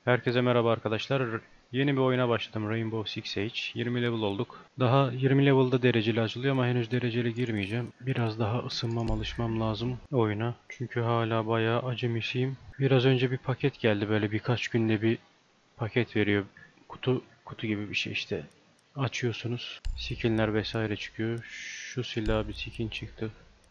Herkese merhaba arkadaşlar. Yeni bir oyuna başladım. Rainbow Six Siege. 20 level olduk. Daha 20 level'da dereceli açılıyor ama henüz dereceli girmeyeceğim. Biraz daha ısınmam, alışmam lazım oyuna. Çünkü hala bayağı acemisiyim. Biraz önce bir paket geldi. Böyle birkaç günde bir paket veriyor. Kutu gibi bir şey işte. Açıyorsunuz. Skinler vesaire çıkıyor. Şu silah bir skin çıktı.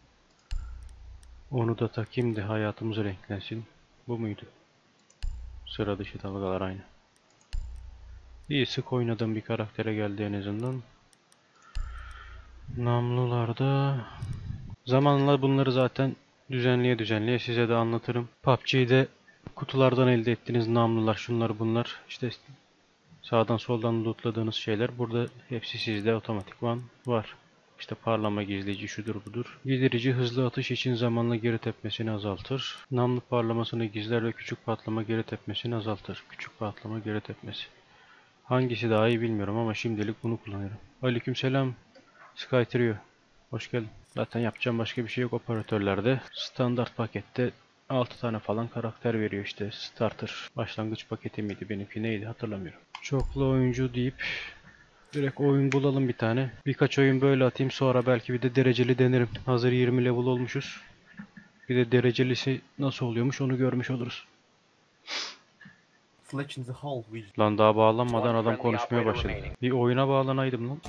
Onu da takayım da hayatımız renklensin. Bu muydu? Sıra dışı dalgalar aynı. İyi, sık oynadığım bir karaktere geldi en azından. Namlularda zamanla bunları zaten düzenleye size de anlatırım. PUBG'de kutulardan elde ettiğiniz namlular, şunlar bunlar, işte sağdan soldan lootladığınız şeyler burada hepsi sizde otomatikman var. İşte parlama gizleyici şudur budur. Giderici hızlı atış için zamanla geri tepmesini azaltır. Namlu parlamasını gizler ve küçük patlama geri tepmesini azaltır. Küçük patlama geri tepmesi. Hangisi daha iyi bilmiyorum ama şimdilik bunu kullanıyorum. Aleykümselam Sky Trio. Hoş geldin. Zaten yapacağım başka bir şey yok operatörlerde. Standart pakette 6 tane falan karakter veriyor işte. Starter. Başlangıç paketi miydi benimki neydi hatırlamıyorum. Çoklu oyuncu deyip direkt oyun bulalım bir tane. Birkaç oyun böyle atayım, sonra belki bir de dereceli denerim. Hazır 20 level olmuşuz. Bir de derecelisi nasıl oluyormuş onu görmüş oluruz. Lan daha bağlanmadan adam konuşmaya başladı. Bir oyuna bağlanaydım lan.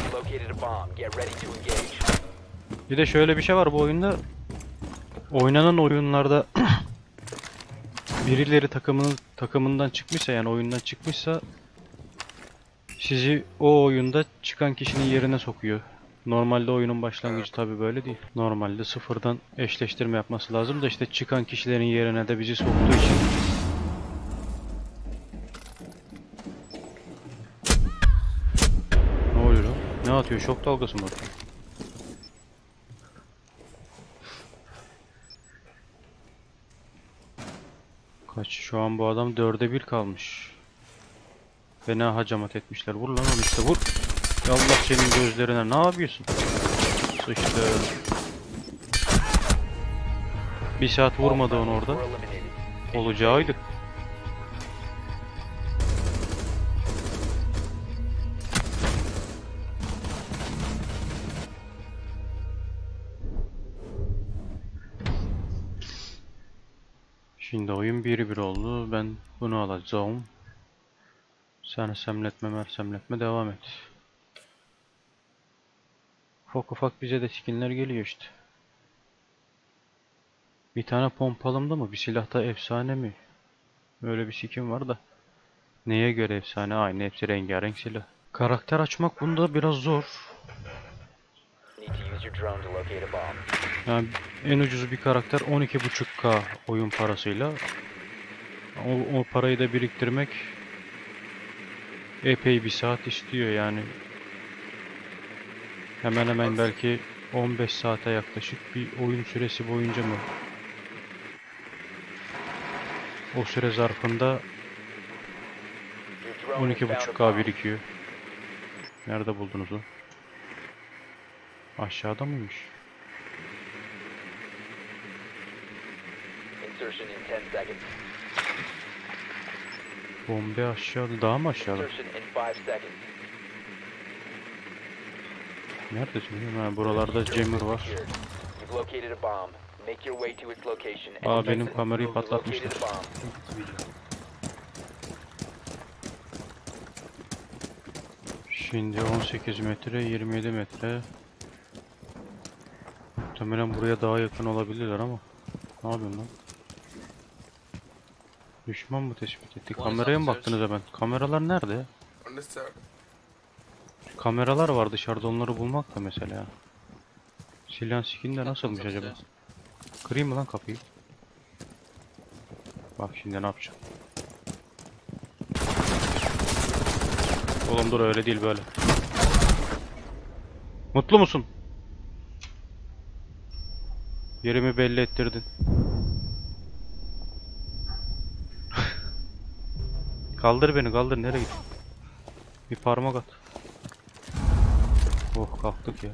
Bir de şöyle bir şey var bu oyunda. Oynanan oyunlarda birileri takımından çıkmışsa, yani oyundan çıkmışsa, sizi o oyunda çıkan kişinin yerine sokuyor. Normalde oyunun başlangıcı tabi böyle değil. Normalde sıfırdan eşleştirme yapması lazım da işte çıkan kişilerin yerine de bizi soktuğu için. Ne oluyor lan? Ne atıyor? Şok dalgası mı atıyor? Kaç? Şu an bu adam 4'e 1 kalmış. Fena hacamat etmişler. Vur lan onu işte, vur. Ya Allah senin gözlerine, ne yapıyorsun? Sıçtı. Bir saat vurmadı onu orada. Olacağıydı. Şimdi oyun 1-1 oldu. Ben bunu alacağım. Sen semletme devam et. Ufak ufak bize de skinler geliyor işte. Bir tane pompalımda mı? Bir silahta efsane mi? Öyle bir skin var da. Neye göre efsane? Aynı, hepsi rengarenk silah. Karakter açmak bunda biraz zor. Yani en ucuz bir karakter 12.5K oyun parasıyla. O parayı da biriktirmek epey bir saat istiyor yani. Hemen hemen belki 15 saate yaklaşık bir oyun süresi boyunca mı? O süre zarfında 12.5K birikiyor. Nerede buldunuz o? Aşağıda mıymış? Bombe aşağıda, daha mı aşağıda? Neredesin? Ha, buralarda jammer var. Aa, benim kamerayı patlatmışlar. Şimdi 18 metre, 27 metre. Muhtemelen buraya daha yakın olabilirler ama. Ne yapıyorsun lan? Düşman mı tespit etti? Kameraya mı baktınız hemen? Kameralar nerede? Kameralar var dışarıda, onları bulmak da mesela. Silahın skin de nasılmış acaba? Kırayım mı lan kapıyı? Bak şimdi ne yapacağım. Oğlum dur, öyle değil böyle. Mutlu musun? Yerimi belli ettirdin. Kaldır beni, kaldır, nereye gittin? Bir parmak at. Oh, kalktık ya.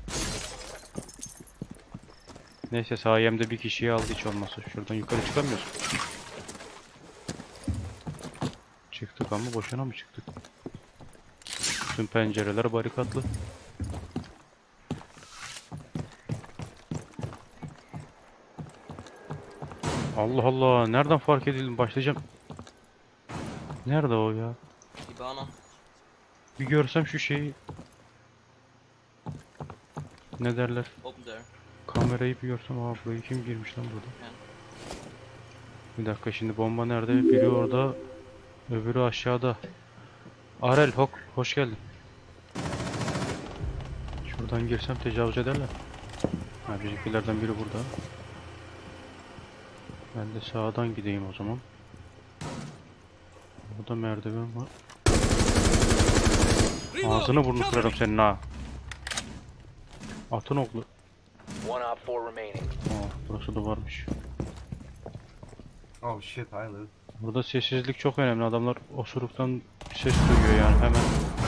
Neyse, sayemde bir kişiyi aldı hiç olmazsa. Şuradan yukarı çıkamıyorsun. Çıktık ama boşuna mı çıktık? Bütün pencereler barikatlı. Allah Allah, nereden fark edildim? Başlayacağım. Nerede o ya? İbana. Bir görsem şu şeyi. Ne derler? Open there. Kamerayı bir görsem. Aa, buraya kim girmiş lan burada? Yani. Bir dakika, şimdi bomba nerede? Biri orada, öbürü aşağıda. Arel, hoş geldin. Şuradan girsem tecavüz ederler. Ha, bizimkilerden biri burada. Ben de sağdan gideyim o zaman. Burada merdiven var. Ağzını burnunu kırarım senin ha. Atın oklu. Aa, burası da varmış. Oh shit, I live. Burada sessizlik çok önemli. Adamlar osuruktan ses duyuyor yani hemen.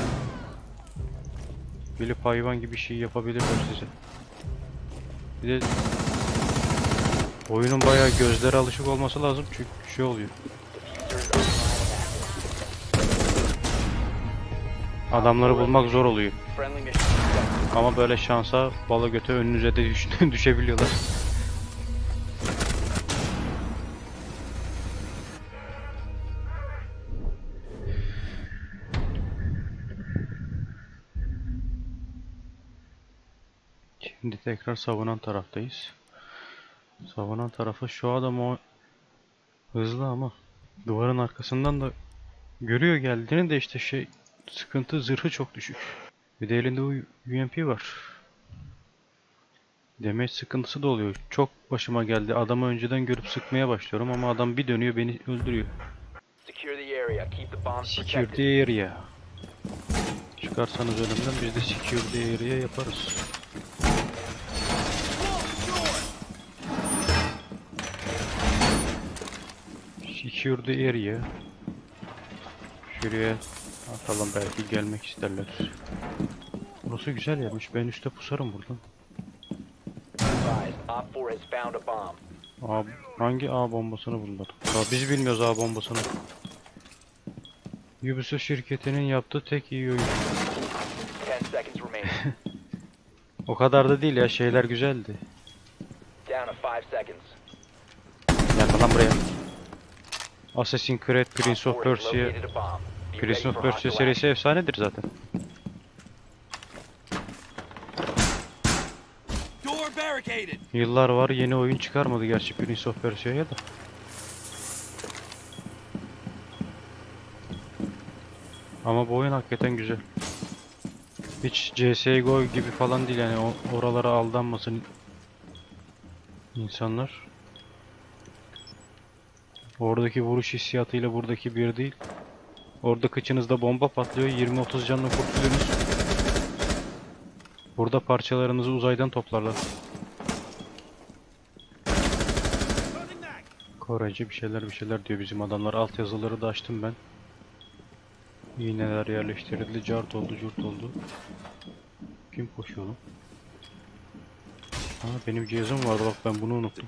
Gelip hayvan gibi şey yapabilirler size. Bir de oyunun bayağı gözlere alışık olması lazım çünkü şey oluyor. Adamları bulmak zor oluyor. Ama böyle şansa bala göte önünüze de düşebiliyorlar. Şimdi tekrar savunan taraftayız. Savunan tarafı şu adam o hızlı ama duvarın arkasından da görüyor geldiğini de işte şey sıkıntı, zırhı çok düşük. Bir de elinde UMP var. Damage sıkıntısı da oluyor. Çok başıma geldi. Adamı önceden görüp sıkmaya başlıyorum ama adam bir dönüyor beni öldürüyor. Secure the area. Çıkarsanız önümden biz de secure the area yaparız. Secure the area. Şuraya atalım, belki gelmek isterler. Burası güzel yermiş. Ben üstte pusarım buradan. Hangi A bombasını buldular? Ya biz bilmiyoruz A bombasını. Ubisoft şirketinin yaptığı tek iyi oyun. O kadar da değil ya, şeyler güzeldi. Gel lan buraya. Assassin's Creed, Prince of Persia. Prince of Persia serisi efsanedir zaten. Yıllar var, yeni oyun çıkarmadı gerçi Prince of Persia'ya da. Ama bu oyun hakikaten güzel. Hiç CSGO gibi falan değil yani, oralara aldanmasın insanlar. Oradaki vuruş hissiyatıyla buradaki bir değil. Orada kıçınızda bomba patlıyor, 20-30 canla kurtuluyorsunuz. Burada parçalarınızı uzaydan toplarlar. Korece bir şeyler diyor bizim adamlar. Alt yazıları da açtım ben. İğneler yerleştirildi, cart oldu, curt oldu. Kim koşuyor lan? Ha, benim cihazım vardı, bak ben bunu unuttum.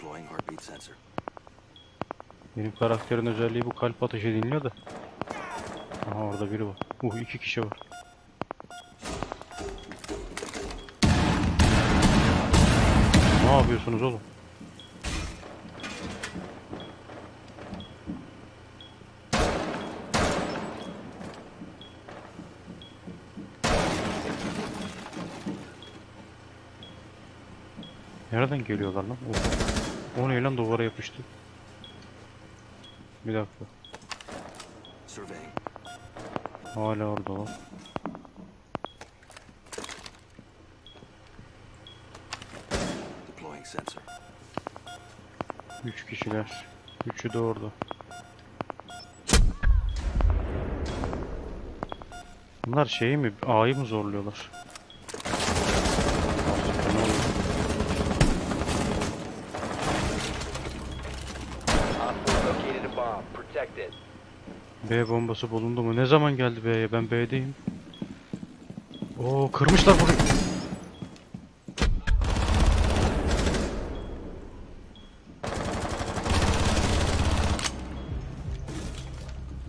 Benim karakterin özelliği bu, kalp atışı dinliyor da. Aha, orada biri var. İki kişi var. Ne yapıyorsunuz oğlum? Nereden geliyorlar lan? O ne lan, duvara yapıştı. Bir dakika. Hala orada o. Üç kişiler. Üçü de orada. Bunlar şeyi mi? A'yı mı zorluyorlar? B bombası bulundu mu? Ne zaman geldi B'ye? Ben B'deyim. Oo, kırmışlar burayı.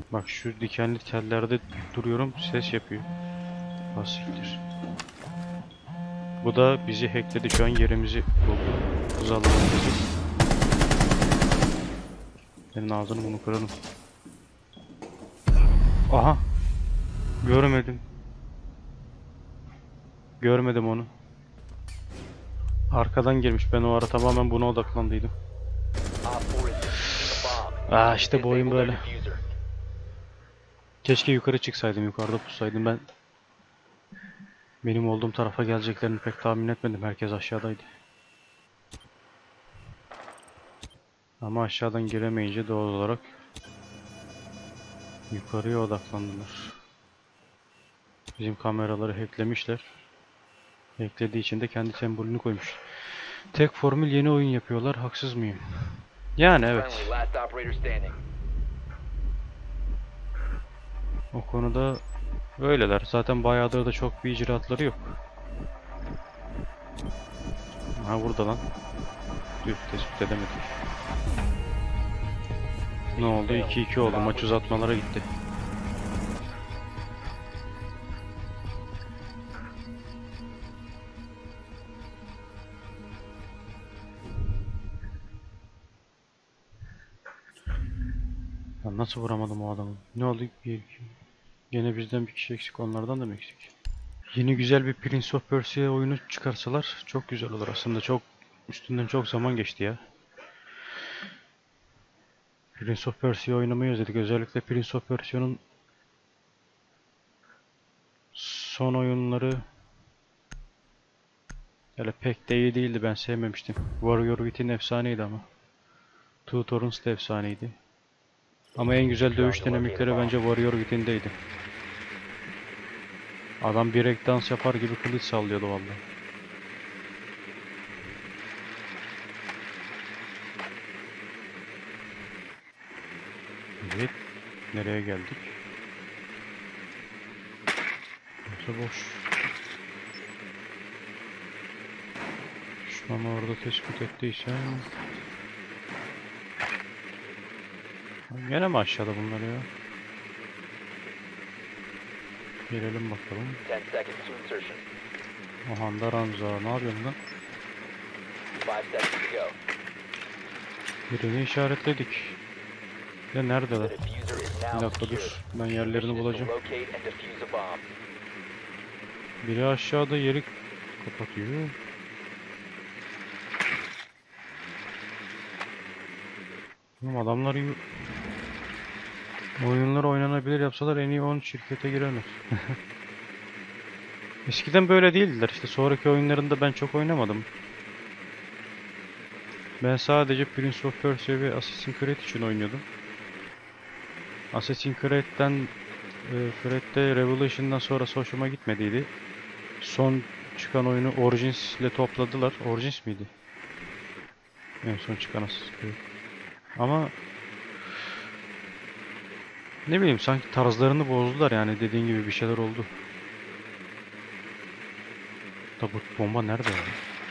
Bak şu dikenli tellerde duruyorum, ses yapıyor. Asiktir. Bu da bizi hackledi, şu an yerimizi buldu. Hız alanımızı. Senin ağzını bunu kırarım. Aha! Görmedim. Görmedim onu. Arkadan girmiş. Ben o ara tamamen buna odaklandıydım. İşte bu oyun böyle. Keşke yukarı çıksaydım, yukarıda pussaydım. Benim olduğum tarafa geleceklerini pek tahmin etmedim. Herkes aşağıdaydı. Ama aşağıdan giremeyince doğal olarak yukarıya odaklandılar. Bizim kameraları hacklemişler. Hacklediği için de kendi sembolünü koymuş. Tek formül yeni oyun yapıyorlar. Haksız mıyım? Yani evet. O konuda öyleler. Zaten bayağıdır da çok bir icraatları yok. Ha burada lan. Tüh, tespit edemedik. Ne oldu? 2-2 oldu. Maç uzatmalara gitti. Ben nasıl vuramadım o adamı? Ne oldu? Gene bizden bir kişi eksik. Onlardan da mı eksik? Yeni güzel bir Prince of Persia oyunu çıkarsalar çok güzel olur aslında. Çok üstünden çok zaman geçti ya. Prince of Persia oynamayı özledik. Özellikle Prince of Persia'nın son oyunları öyle pek de iyi değildi. Ben sevmemiştim. Warrior Within efsaneydi ama. Two Thorns da efsaneydi. Ama en güzel dövüş dinamikleri bence Warrior Within'deydi. Adam break dans yapar gibi kılıç sallıyordu vallahi. Evet. Nereye geldik? Burası boş. Düşmanı orada tespit ettiysen... Gene mi aşağıda bunlar ya? Gelelim bakalım. Ohanda Ranza. Ne yapıyorsun lan? Birini işaretledik. Ya neredeler? Bir dakika dur. Ben yerlerini bulacağım. Biri aşağıda yeri kapatıyor. Adamlar oyunları oynanabilir yapsalar en iyi 10 şirkete girerler. Eskiden böyle değildiler. İşte sonraki oyunlarında ben çok oynamadım. Ben sadece Prince of Persia ve Assassin's Creed için oynuyordum. Assassin's Creed'de Revelation'dan sonra hoşuma gitmediydi. Son çıkan oyunu Origins ile topladılar. Origins miydi? En son çıkan Assassin's Creed. Ama ne bileyim sanki tarzlarını bozdular yani dediğin gibi bir şeyler oldu. Da bu bomba nerede ya?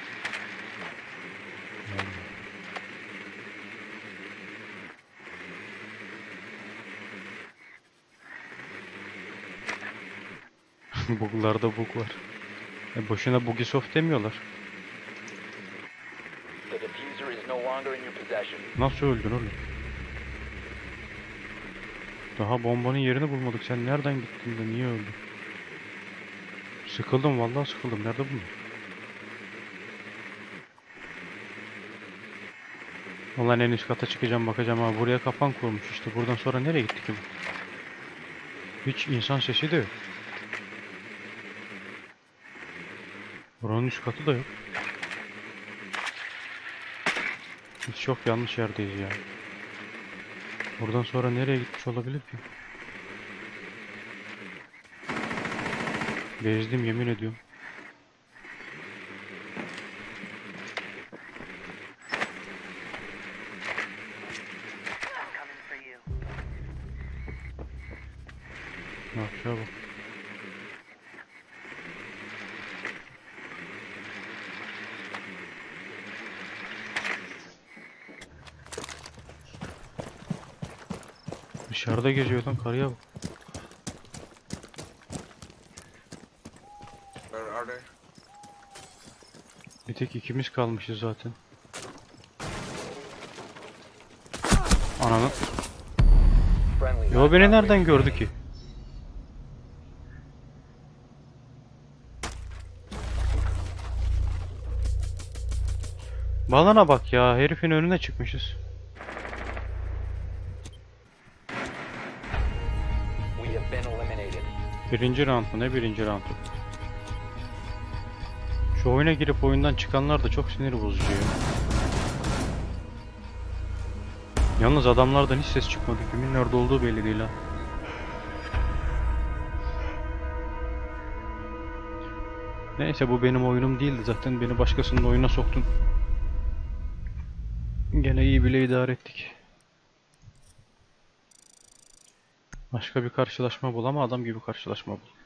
Buglarda bug var. Boşuna Bugisoft demiyorlar. Nasıl öldün oğlum? Daha bombanın yerini bulmadık. Sen nereden gittin de niye öldün? Sıkıldım vallahi sıkıldım. Nerede bu? Ulan en üst kata çıkacağım bakacağım ama buraya kapan kurmuş işte. Buradan sonra nereye gitti ki bu? Hiç insan sesi de yok. Buranın üst katı da yok. Biz çok yanlış yerdeyiz ya. Buradan sonra nereye gitmiş olabilir ki? Bezdim yemin ediyorum. Aşağı bak. Dışarıda geziyor lan karıya bak. Where are they? Bir tek ikimiz kalmışız zaten. Ananı. Yo beni nereden gördü ki? Balana bak ya, herifin önüne çıkmışız. Birinci round mu? Ne birinci roundu? Şu oyuna girip oyundan çıkanlar da çok sinir bozucu ya. Yalnız adamlardan hiç ses çıkmadı. Kimin nerede olduğu belli değil ha. Neyse bu benim oyunum değildi zaten, beni başkasının oyununa soktun. Gene iyi bile idare ettik. Başka bir karşılaşma bul ama adam gibi karşılaşma bul.